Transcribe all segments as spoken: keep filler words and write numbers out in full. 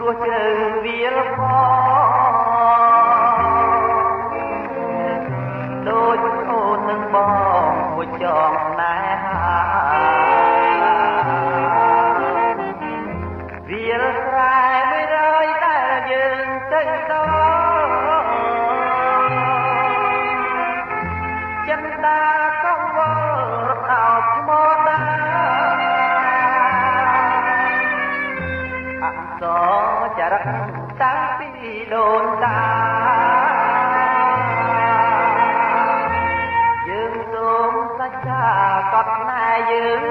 ព្រោះជ្រៅវាលផងដូចអូននឹងបងមួយចងណែហាវាលស្រែមួយរយដែលយើងទៅដល់ចិនដាកងវល់រអោបថ្មដាអក្សរចរិតតាំងពីដូនតាយើងសូមសច្ចាកត់ណែយើង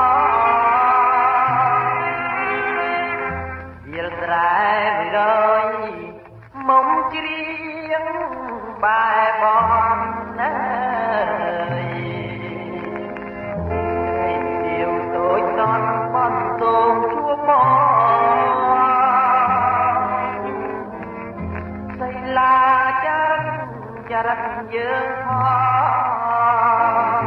ផងវាលស្រែមួយរយមុំជ្រៀងបែបបងណាចរិតយើងផង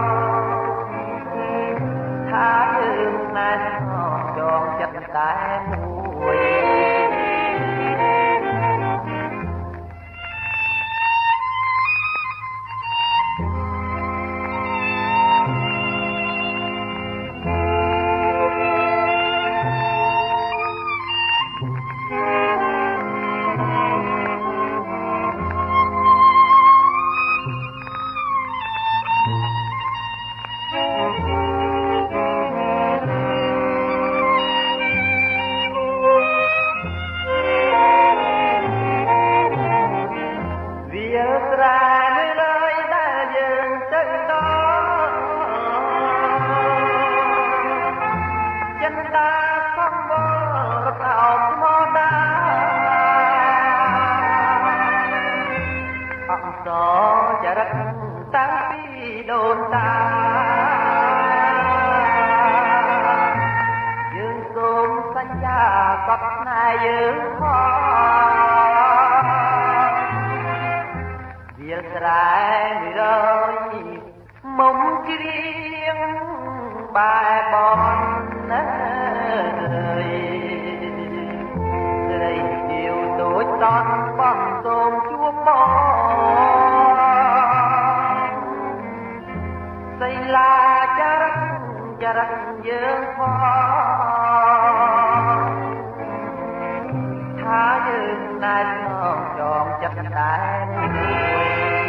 ថាយើងណែចងចិត្តតែមួយចរិតតាំងពីដូនតាយើងសូមសច្ចាកត់ណែយើងផងវាលស្រែមួយរយមុំជ្រៀងបែបបងណាស្រីជាវដូចតន់បងសូមជួបបងសីលាចរិតចរិតយើងផងថាយើងណែចងចងចិត្តដែរ